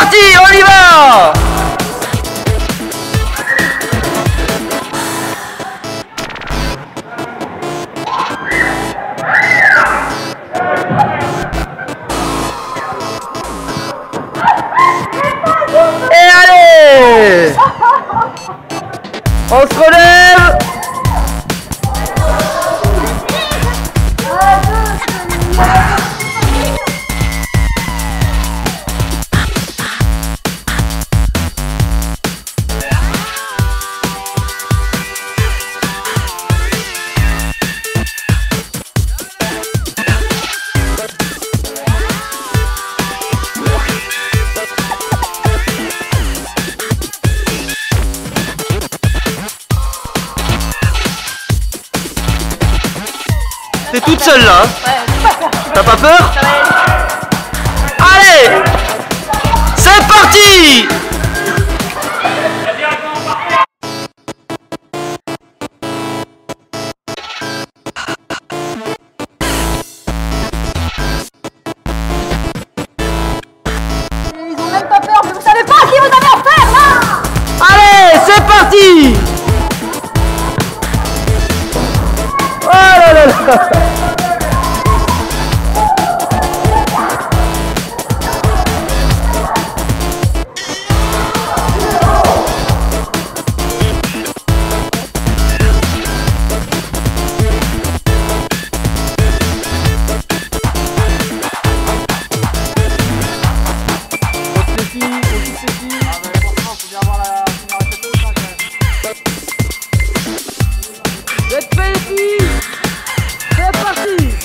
parti, on y va. Et allez, on se relève. T'es toute seule là, hein? Ouais. T'as pas peur? Allez, c'est parti. Ils ont même pas peur, mais vous savez pas à qui vous avez affaire là. Allez, c'est parti. Oh là là là. Vous êtes prêts les filles? C'est parti!